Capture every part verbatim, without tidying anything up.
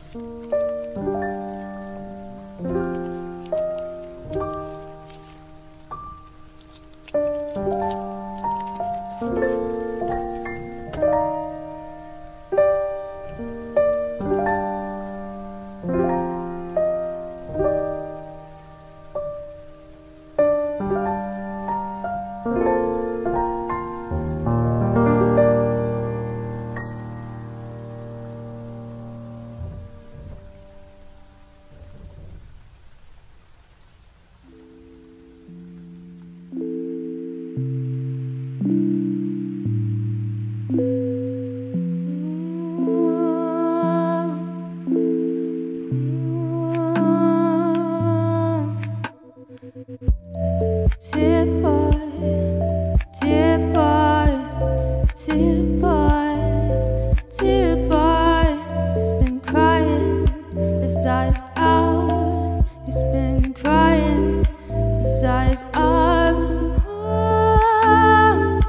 Dear boy, dear boy, dear boy, dear boy. He's been crying his eyes out. He's been crying his eyes out. Oh,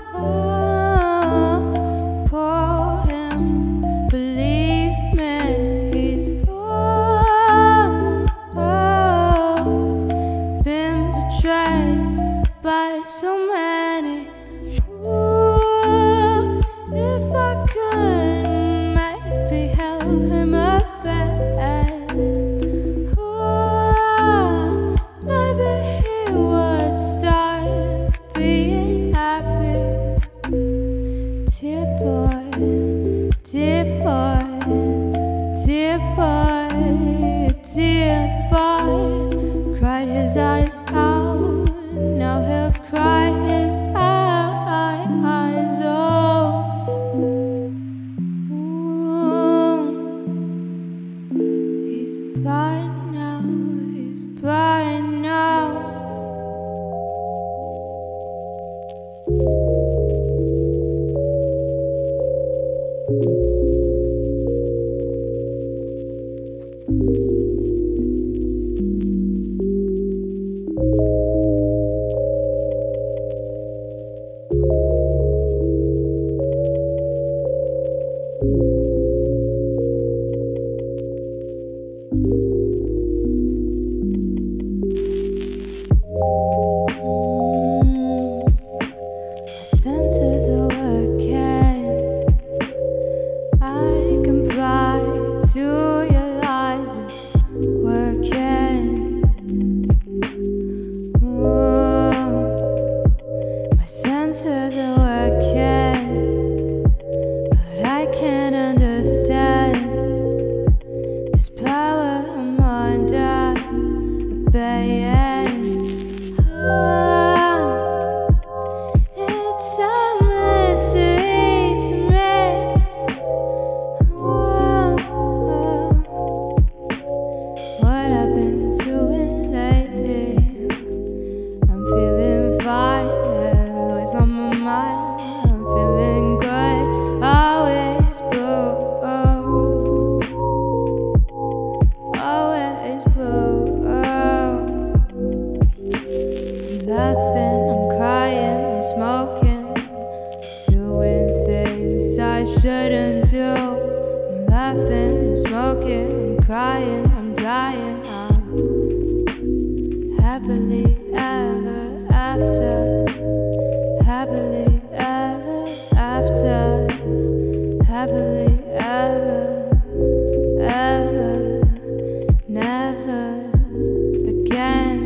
oh, poor him, believe me, he's oh, oh, been betrayed by so many. Ooh, if I could maybe help him a bit. Ooh, maybe he would start being happy. Dear boy, dear boy, dear boy, dear boy, cried his eyes out. Now he'll cry his eyes off. Ooh, he's blind now, he's blind now. My senses are working. I comply to your lies. It's working. Whoa. My senses are working, but I can't understand this power I'm under, obeying. Oh, it's a mystery to me. Whoa, what I've been doing lately, I'm feeling fine, yeah, always on my mind. I'm feeling good, always blue, always blue. I'm laughing, I'm crying, I'm smoking, doing things I shouldn't do. I'm laughing, I'm smoking, I'm crying, I'm dying. I'm happily ever after, happily ever after, happily ever, ever, never again.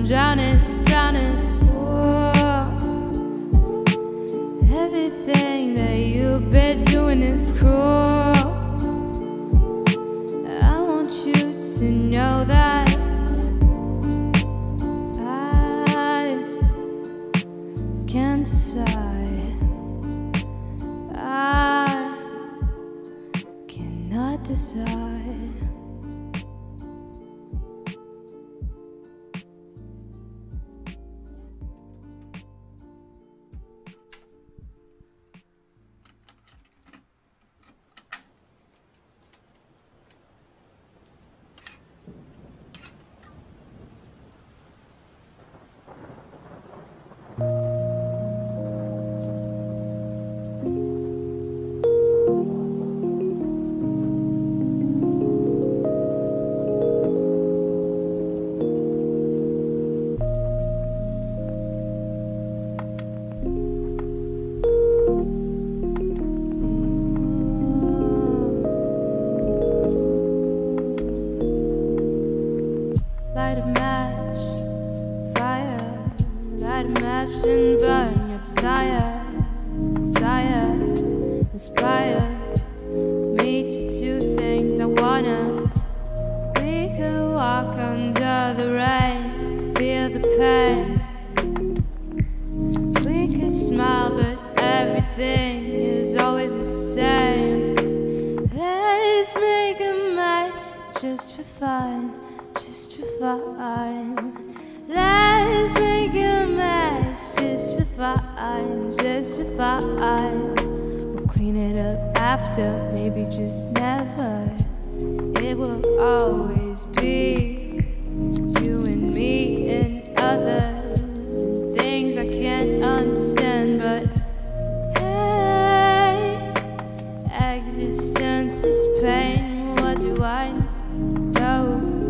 drowning, drowning. Whoa. Everything that you've been doing is cruel. I want you to know that I can't decide. I cannot decide. Light a match, fire. Light a match and burn your desire. Desire, inspire me to do things I wanna. We could walk under the rain, feel the pain. We could smile, but everything is always the same. Let's make a mess just for fun. Just for fun. Let's make a mess just for fun, just for fun. We'll clean it up after, maybe just never. It will always be you and me and others, and things I can't understand, but hey, existence is pain. What do I know?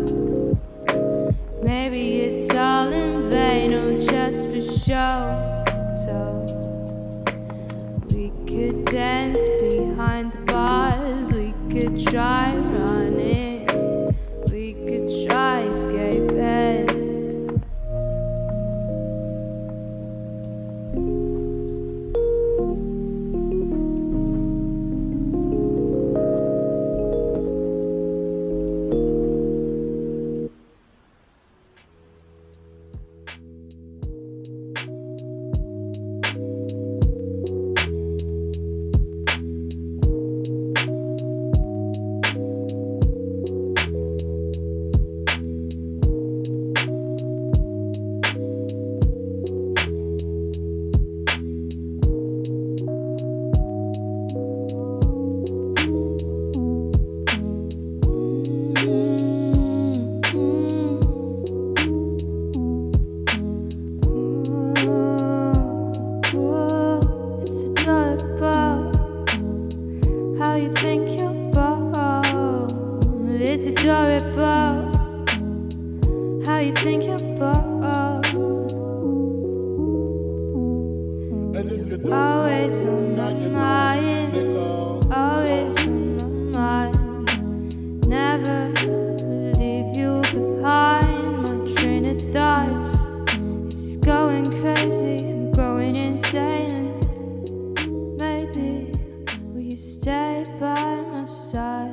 Maybe it's all in vain or just for show. So we could dance behind the bars. We could try running. We could try escaping. How you think you're bold. It's adorable. How you think you're bold. Always on my mind. Always on my mind. Never leave you behind. My train of thoughts, it's going crazy. I'm going insane. Maybe will you stay by my side?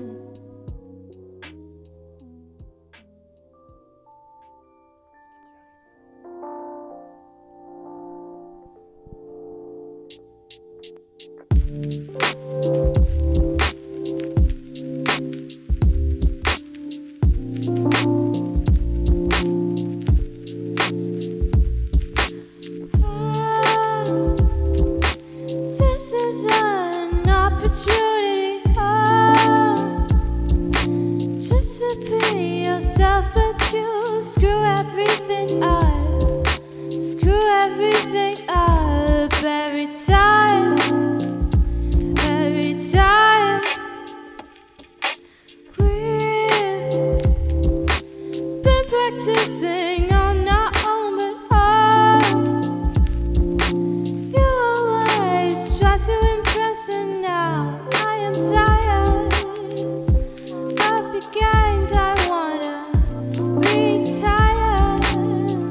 This is an opportunity, oh, just to be yourself, but you screw everything up, screw everything up every time, every time. We've been practicing on our own, but oh, you always try to impress, and now I am tired of your games. I wanna retire.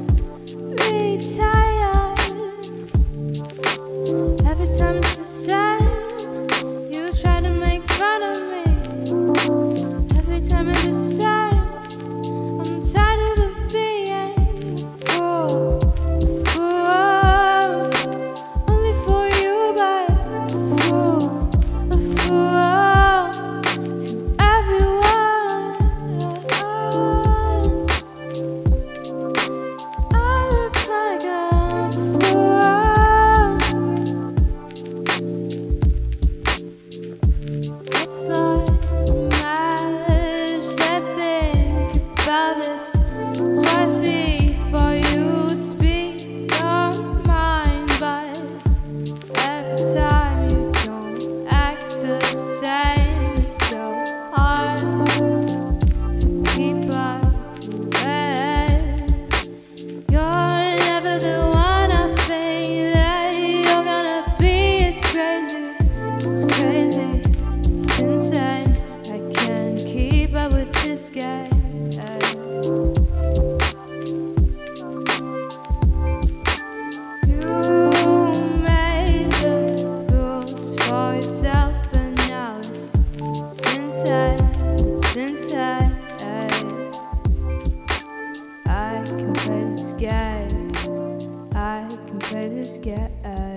can play this game. I can play this game.